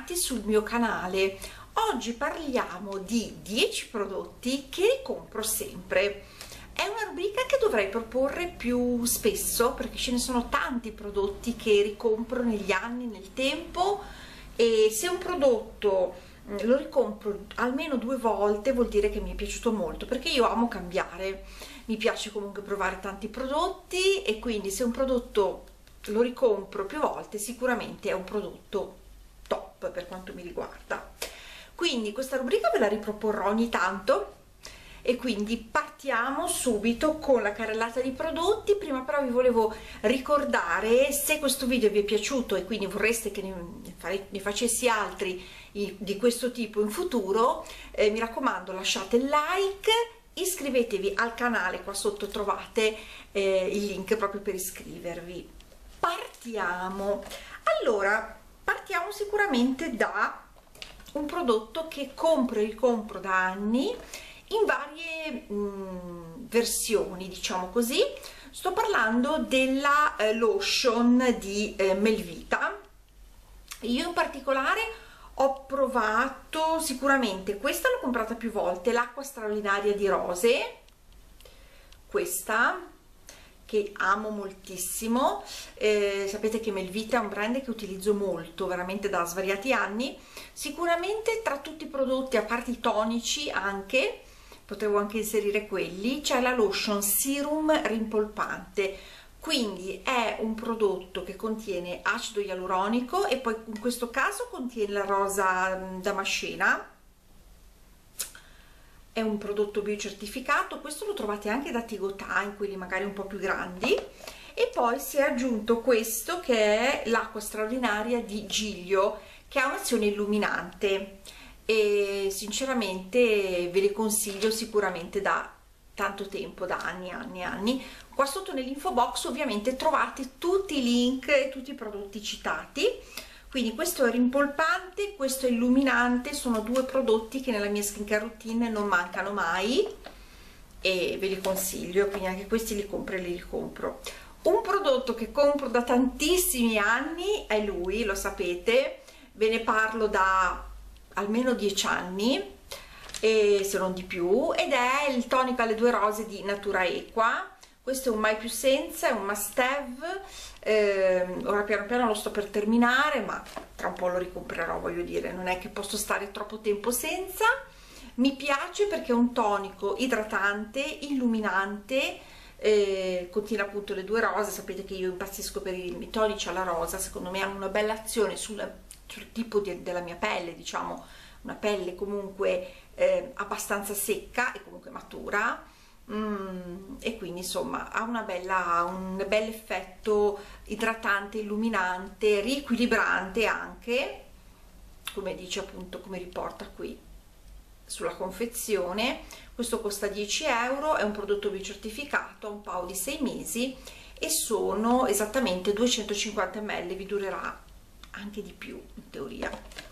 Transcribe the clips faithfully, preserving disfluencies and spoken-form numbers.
bentornati sul mio canale. Oggi parliamo di dieci prodotti che ricompro sempre. È una rubrica che dovrei proporre più spesso perché ce ne sono tanti prodotti che ricompro negli anni, nel tempo, e se un prodotto lo ricompro almeno due volte vuol dire che mi è piaciuto molto, perché io amo cambiare, mi piace comunque provare tanti prodotti, e quindi se un prodotto lo ricompro più volte sicuramente è un prodotto top per quanto mi riguarda. Quindi questa rubrica ve la riproporrò ogni tanto, e quindi partiamo subito con la carrellata di prodotti. Prima però vi volevo ricordare, se questo video vi è piaciuto e quindi vorreste che ne, fare, ne facessi altri di questo tipo in futuro, eh, mi raccomando, lasciate il like, iscrivetevi al canale, qua sotto trovate eh, il link proprio per iscrivervi. Partiamo. Allora, partiamo sicuramente da un prodotto che compro e ricompro da anni in varie mh, versioni, diciamo così. Sto parlando della eh, lotion di eh, Melvita. Io in particolare ho provato sicuramente questa, l'ho comprata più volte, l'acqua straordinaria di rose, questa che amo moltissimo. Eh, sapete che Melvita è un brand che utilizzo molto, veramente da svariati anni. Sicuramente tra tutti i prodotti, a parte i tonici, anche potevo anche inserire quelli, c'è la lotion serum rimpolpante. Quindi è un prodotto che contiene acido ialuronico e poi in questo caso contiene la rosa damascena. È un prodotto biocertificato, questo lo trovate anche da Tigotà, in quelli magari un po' più grandi. E poi si è aggiunto questo che è l'acqua straordinaria di Giglio, che ha un'azione illuminante, e sinceramente ve le consiglio sicuramente da tanto tempo, da anni anni anni. Qua sotto nell'info box ovviamente trovate tutti i link e tutti i prodotti citati. Quindi questo è rimpolpante, questo è illuminante, sono due prodotti che nella mia skincare routine non mancano mai e ve li consiglio, quindi anche questi li compro e li ricompro. Un prodotto che compro da tantissimi anni è lui, lo sapete, ve ne parlo da almeno dieci anni, e se non di più, ed è il tonico alle due rose di Natura Equa. Questo è un mai più senza, è un must have. Eh, ora piano piano lo sto per terminare, ma tra un po' lo ricomprerò, voglio dire, non è che posso stare troppo tempo senza. Mi piace perché è un tonico idratante, illuminante, eh, contiene appunto le due rose. Sapete che io impazzisco per i tonici alla rosa, secondo me hanno una bella azione sul, sul tipo di, della mia pelle, diciamo una pelle comunque eh, abbastanza secca e comunque matura. Mm, e quindi insomma ha una bella, un bel effetto idratante, illuminante, riequilibrante anche, come dice appunto, come riporta qui sulla confezione. Questo costa dieci euro, è un prodotto biocertificato, ha un paio di sei mesi e sono esattamente duecentocinquanta millilitri, vi durerà anche di più in teoria.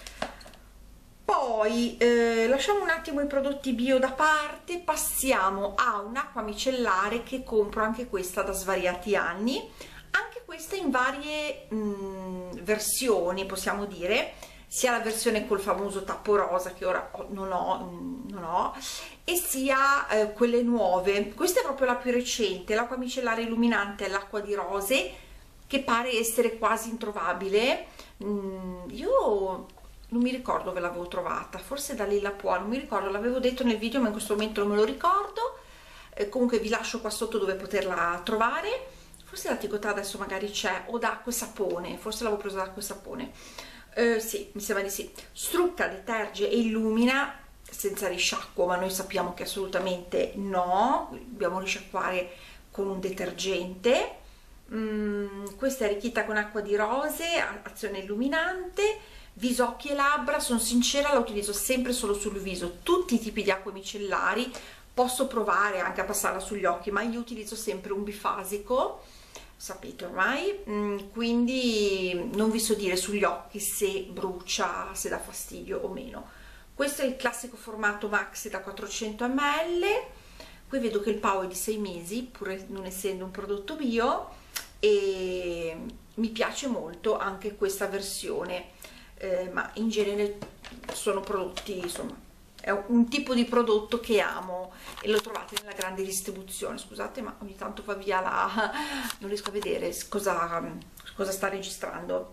Poi eh, lasciamo un attimo i prodotti bio da parte, passiamo a un'acqua micellare che compro anche questa da svariati anni, anche questa in varie mh, versioni, possiamo dire, sia la versione col famoso tappo rosa che ora non ho, mh, non ho e sia eh, quelle nuove. Questa è proprio la più recente, l'acqua micellare illuminante all'acqua di rose, che pare essere quasi introvabile. Mm, io non mi ricordo dove l'avevo trovata, forse da Lilla Può, non mi ricordo, l'avevo detto nel video ma in questo momento non me lo ricordo. Eh, comunque vi lascio qua sotto dove poterla trovare, forse da Tigotà adesso magari c'è, o da Acqua e Sapone, forse l'avevo presa da Acqua e Sapone, eh, sì, mi sembra di sì. Strucca, deterge e illumina senza risciacquo, ma noi sappiamo che assolutamente no, dobbiamo risciacquare con un detergente. Mm, questa è arricchita con acqua di rose, azione illuminante. Viso, occhi e labbra, sono sincera, la utilizzo sempre solo sul viso. Tutti i tipi di acque micellari posso provare anche a passarla sugli occhi, ma io utilizzo sempre un bifasico, sapete ormai, mm, quindi non vi so dire sugli occhi se brucia, se dà fastidio o meno. Questo è il classico formato maxi da quattrocento millilitri. Qui vedo che il pao è di sei mesi, pur non essendo un prodotto bio, e mi piace molto anche questa versione. eh, ma in genere sono prodotti, insomma, è un tipo di prodotto che amo e lo trovate nella grande distribuzione. Scusate, ma ogni tanto va via la... non riesco a vedere cosa, cosa sta registrando.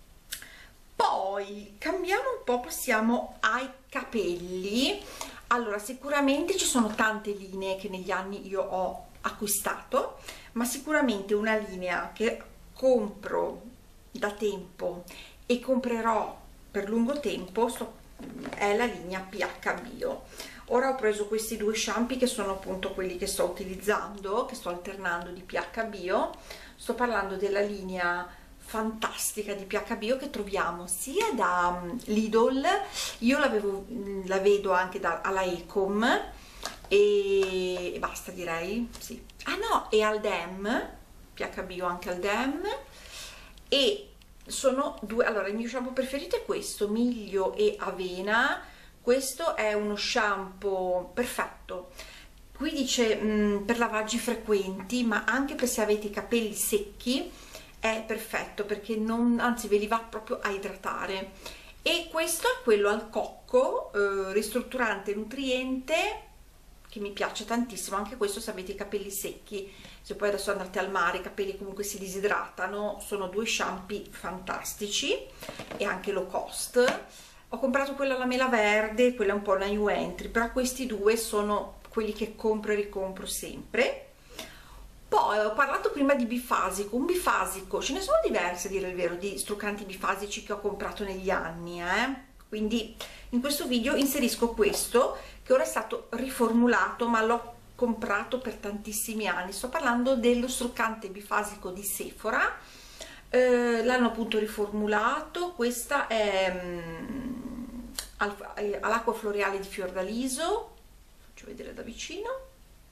Poi cambiamo un po', passiamo ai capelli. Allora, sicuramente ci sono tante linee che negli anni io ho acquistato, ma sicuramente una linea che compro da tempo e comprerò per lungo tempo sto, è la linea P H Bio. Ora ho preso questi due shampoo che sono appunto quelli che sto utilizzando, che sto alternando di P H Bio. Sto parlando della linea fantastica di P H Bio che troviamo sia da Lidl, io l'avevo la vedo anche da, alla Ecom e, e basta, direi, sì. Ah no, e al Dem, P H Bio anche al Dem, e sono due. Allora, il mio shampoo preferito è questo, miglio e avena. Questo è uno shampoo perfetto. Qui dice mh, per lavaggi frequenti, ma anche per se avete i capelli secchi è perfetto, perché non, anzi ve li va proprio a idratare. E questo è quello al cocco, eh, ristrutturante nutriente, che mi piace tantissimo. Anche questo se avete i capelli secchi, se poi adesso andate al mare i capelli comunque si disidratano, sono due shampoo fantastici e anche low cost. Ho comprato quella alla mela verde, quella è un po' una new entry, però questi due sono quelli che compro e ricompro sempre. Poi ho parlato prima di bifasico. Un bifasico, ce ne sono diverse a dire il vero di struccanti bifasici che ho comprato negli anni, eh? Quindi in questo video inserisco questo che ora è stato riformulato, ma l'ho comprato per tantissimi anni. Sto parlando dello struccante bifasico di Sephora, eh, l'hanno appunto riformulato. Questa è um, all'acqua floreale di Fiordaliso, faccio vedere da vicino.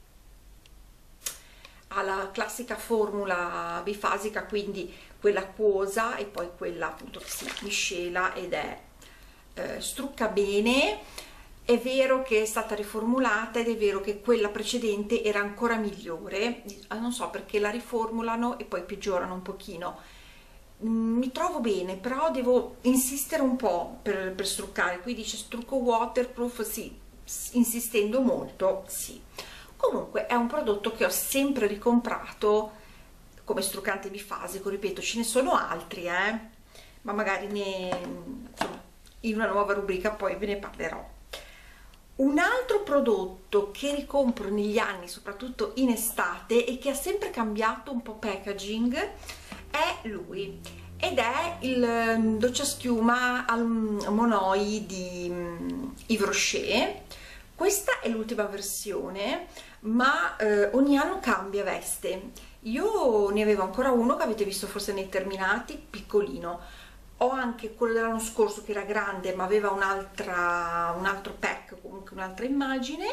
Ha la classica formula bifasica, quindi quella acquosa e poi quella appunto che si miscela ed è eh, strucca bene. È vero che è stata riformulata ed è vero che quella precedente era ancora migliore, non so perché la riformulano e poi peggiorano un pochino. Mi trovo bene, però devo insistere un po' per, per struccare. Qui dice strucco waterproof, sì, insistendo molto, sì. Comunque è un prodotto che ho sempre ricomprato come struccante bifasico, ripeto, ce ne sono altri, eh? Ma magari ne, insomma, in una nuova rubrica poi ve ne parlerò. Un altro prodotto che ricompro negli anni, soprattutto in estate, e che ha sempre cambiato un po' packaging, è lui, ed è il doccia schiuma al monoi di Yves Rocher. Questa è l'ultima versione, ma eh, ogni anno cambia veste. Io ne avevo ancora uno che avete visto forse nei terminati, piccolino. Ho anche quello dell'anno scorso che era grande, ma aveva un'altra, un altro pack, comunque un'altra immagine,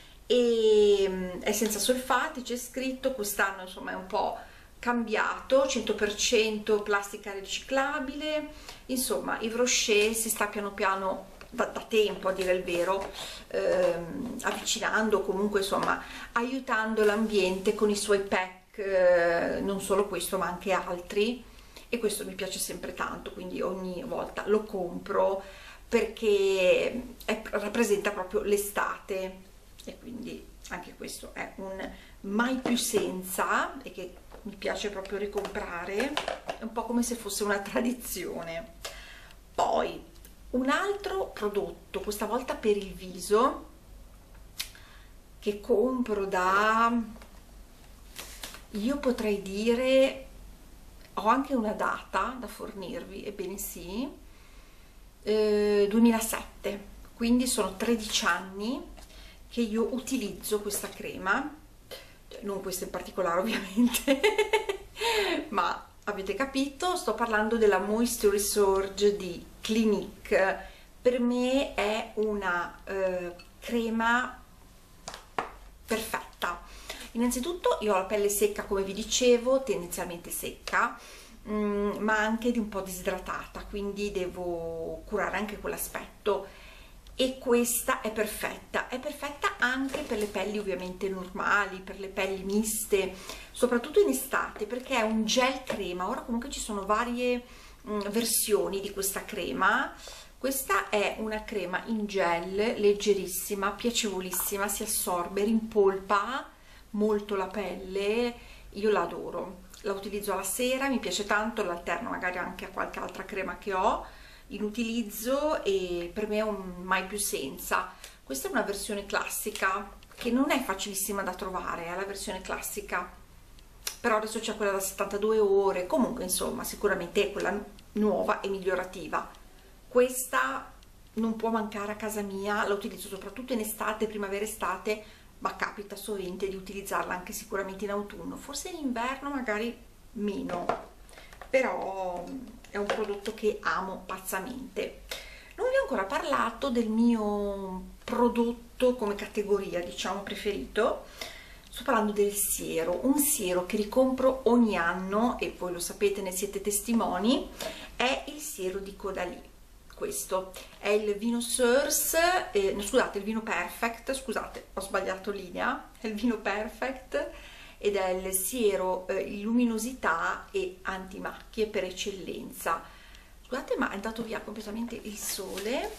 e è senza solfati, c'è scritto. Quest'anno insomma è un po' cambiato, cento per cento plastica riciclabile. Insomma, Yves Rocher si sta piano piano Da, da tempo, a dire il vero, ehm, avvicinando, comunque insomma aiutando l'ambiente con i suoi pack, eh, non solo questo ma anche altri, e questo mi piace sempre tanto, quindi ogni volta lo compro perché è, rappresenta proprio l'estate, e quindi anche questo è un mai più senza e che mi piace proprio ricomprare, è un po' come se fosse una tradizione. Poi un altro prodotto, questa volta per il viso, che compro da, io potrei dire, ho anche una data da fornirvi, ebbene sì, eh, duemilasette, quindi sono tredici anni che io utilizzo questa crema, non questa in particolare ovviamente, ma avete capito, sto parlando della Moisture Resurge di Clinique. Per me è una eh, crema perfetta. Innanzitutto io ho la pelle secca, come vi dicevo, tendenzialmente secca, mh, ma anche di un po' disidratata, quindi devo curare anche quell'aspetto, e questa è perfetta. È perfetta anche per le pelli ovviamente normali, per le pelli miste, soprattutto in estate, perché è un gel crema. Ora comunque ci sono varie mh, versioni di questa crema. Questa è una crema in gel, leggerissima, piacevolissima, si assorbe, rimpolpa molto la pelle, io la adoro, la utilizzo alla sera, mi piace tanto, l'alterno magari anche a qualche altra crema che ho in utilizzo e per me è un mai più senza. Questa è una versione classica che non è facilissima da trovare, è la versione classica, però adesso c'è quella da settantadue ore, comunque insomma sicuramente è quella nuova e migliorativa. Questa non può mancare a casa mia, la utilizzo soprattutto in estate, primavera, estate, ma capita sovente di utilizzarla anche sicuramente in autunno, forse in inverno magari meno, però è un prodotto che amo pazzamente. Non vi ho ancora parlato del mio prodotto come categoria, diciamo, preferito. Sto parlando del siero, un siero che ricompro ogni anno e voi lo sapete, ne siete testimoni, è il siero di Caudalie. Questo è il Vino Source, eh, no, scusate, il Vino Perfect, scusate, ho sbagliato linea, è il Vino Perfect ed è il siero eh, luminosità e antimacchie per eccellenza. Scusate, ma è andato via completamente il sole.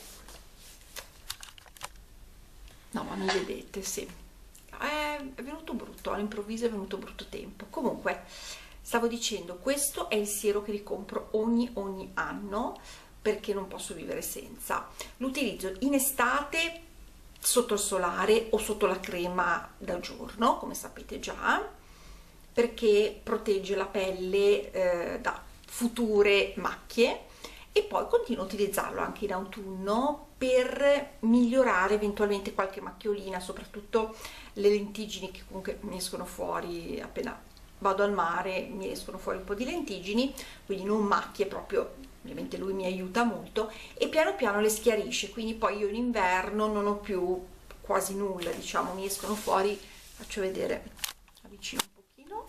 No, ma mi vedete, sì. È, è venuto brutto, all'improvviso è venuto brutto tempo. Comunque, stavo dicendo, questo è il siero che ricompro ogni, ogni anno, perché non posso vivere senza. L'utilizzo in estate sotto il solare o sotto la crema da giorno, come sapete già, perché protegge la pelle eh, da future macchie, e poi continuo a utilizzarlo anche in autunno per migliorare eventualmente qualche macchiolina, soprattutto le lentiggini che comunque mi escono fuori appena vado al mare, mi escono fuori un po' di lentiggini, quindi non macchie proprio, ovviamente lui mi aiuta molto e piano piano le schiarisce, quindi poi io in inverno non ho più quasi nulla, diciamo, mi escono fuori, faccio vedere, avvicino un pochino,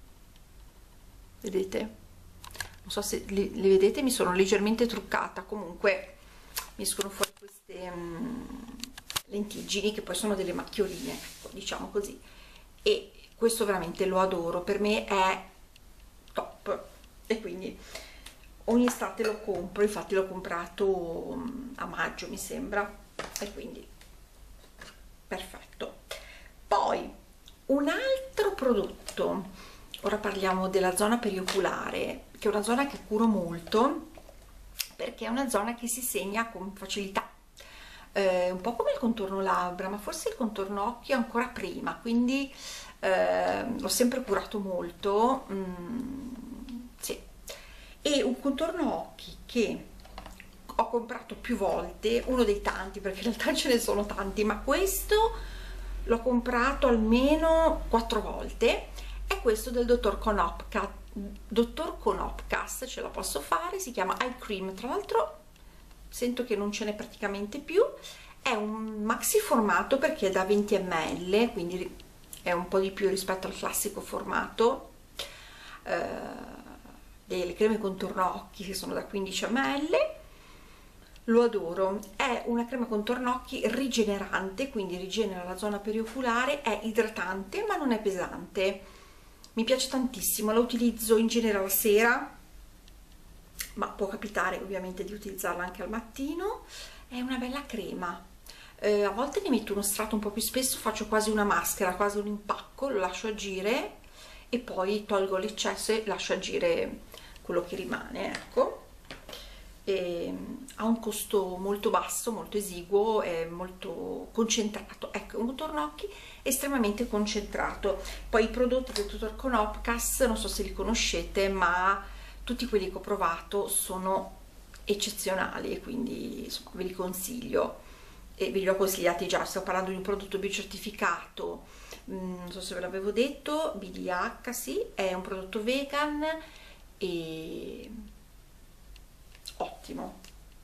vedete? Non so se li, li vedete, mi sono leggermente truccata, comunque mi escono fuori queste um, lentiggini che poi sono delle macchioline, diciamo così, e questo veramente lo adoro, per me è top e quindi ogni estate lo compro, infatti l'ho comprato a maggio mi sembra, e quindi perfetto. Poi un altro prodotto, ora parliamo della zona perioculare, che è una zona che curo molto perché è una zona che si segna con facilità, eh, un po' come il contorno labbra, ma forse il contorno occhio ancora prima, quindi eh, l'ho sempre curato molto, mm, sì. E un contorno occhi che ho comprato più volte, uno dei tanti, perché in realtà ce ne sono tanti, ma questo l'ho comprato almeno quattro volte, è questo del dottor Konopka, dottor Konopkas, ce la posso fare, si chiama Eye Cream, tra l'altro sento che non ce n'è praticamente più, è un maxi formato perché è da venti millilitri, quindi è un po' di più rispetto al classico formato eh, delle creme contorno occhi che sono da quindici millilitri. Lo adoro, è una crema contorno occhi rigenerante, quindi rigenera la zona perioculare, è idratante ma non è pesante, mi piace tantissimo, la utilizzo in genere la sera, ma può capitare ovviamente di utilizzarla anche al mattino. È una bella crema, eh, a volte ne metto uno strato un po' più spesso, faccio quasi una maschera, quasi un impacco, lo lascio agire e poi tolgo l'eccesso e lascio agire quello che rimane, ecco. E ha un costo molto basso, molto esiguo, è molto concentrato, ecco, un contorno occhi estremamente concentrato. Poi i prodotti del dottor Konopkas non so se li conoscete, ma tutti quelli che ho provato sono eccezionali e quindi insomma ve li consiglio e ve li ho consigliati già. Stiamo parlando di un prodotto biocertificato, non so se ve l'avevo detto, B D H, sì, è un prodotto vegan e ottimo.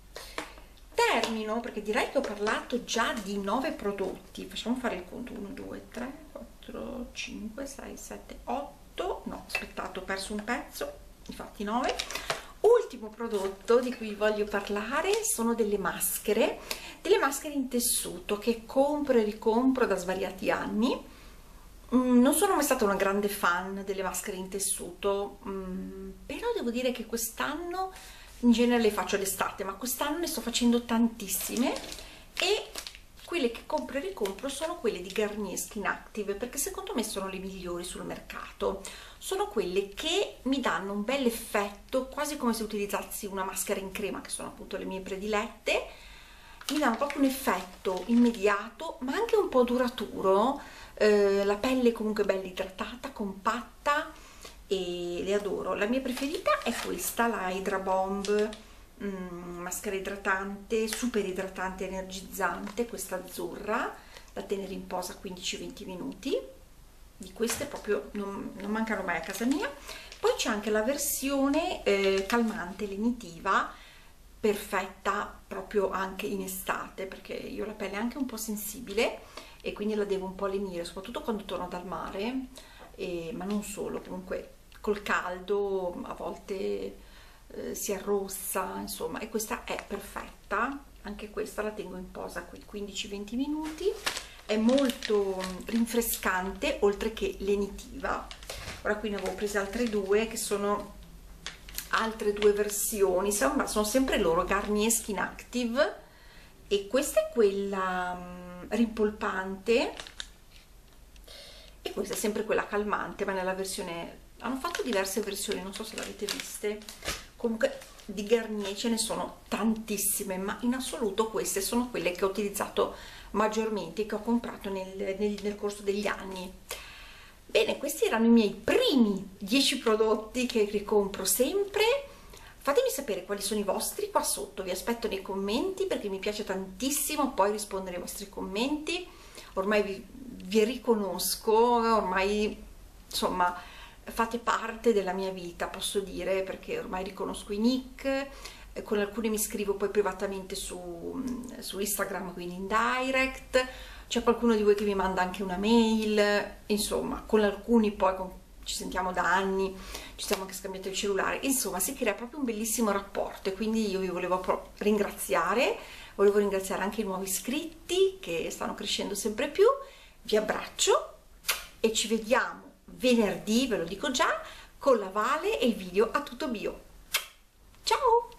Termino perché direi che ho parlato già di nove prodotti, facciamo fare il conto, uno due tre quattro cinque sei sette otto, no aspettate, ho perso un pezzo, infatti nove. Ultimo prodotto di cui voglio parlare sono delle maschere, delle maschere in tessuto che compro e ricompro da svariati anni. Mm, non sono mai stata una grande fan delle maschere in tessuto, mm, però devo dire che quest'anno in genere le faccio d'estate, ma quest'anno ne sto facendo tantissime, e quelle che compro e ricompro sono quelle di Garnier Skin Active, perché secondo me sono le migliori sul mercato. Sono quelle che mi danno un bel effetto, quasi come se utilizzassi una maschera in crema, che sono appunto le mie predilette. Mi danno proprio un effetto immediato, ma anche un po' duraturo. Eh, la pelle comunque bella idratata, compatta, e le adoro. La mia preferita è questa, la Hydra Bomb, mm, maschera idratante, super idratante, energizzante, questa azzurra, da tenere in posa quindici venti minuti. Di queste proprio non, non mancano mai a casa mia. Poi c'è anche la versione eh, calmante, lenitiva, perfetta proprio anche in estate, perché io ho la pelle anche un po' sensibile e quindi la devo un po' lenire, soprattutto quando torno dal mare, e, ma non solo, comunque col caldo a volte eh, si arrossa, insomma, e questa è perfetta. Anche questa la tengo in posa quei quindici venti minuti, è molto rinfrescante oltre che lenitiva. Ora qui ne avevo prese altre due, che sono altre due versioni, sono, sono sempre loro, Garnier Skin Active, e questa è quella um, rimpolpante, e questa è sempre quella calmante, ma nella versione, hanno fatto diverse versioni, non so se l'avete viste. Comunque di Garnier ce ne sono tantissime, ma in assoluto queste sono quelle che ho utilizzato maggiormente, che ho comprato nel, nel, nel corso degli anni. Bene, questi erano i miei primi dieci prodotti che ricompro sempre. Fatemi sapere quali sono i vostri qua sotto, vi aspetto nei commenti perché mi piace tantissimo poi rispondere ai vostri commenti. Ormai vi, vi riconosco, ormai insomma fate parte della mia vita, posso dire, perché ormai riconosco i nick, con alcuni mi scrivo poi privatamente su, su Instagram, quindi in direct. C'è qualcuno di voi che mi manda anche una mail, insomma, con alcuni poi con, ci sentiamo da anni, ci siamo anche scambiati il cellulare, insomma si crea proprio un bellissimo rapporto, e quindi io vi volevo ringraziare, volevo ringraziare anche i nuovi iscritti che stanno crescendo sempre più. Vi abbraccio e ci vediamo venerdì, ve lo dico già, con la Vale e il video a tutto bio. Ciao!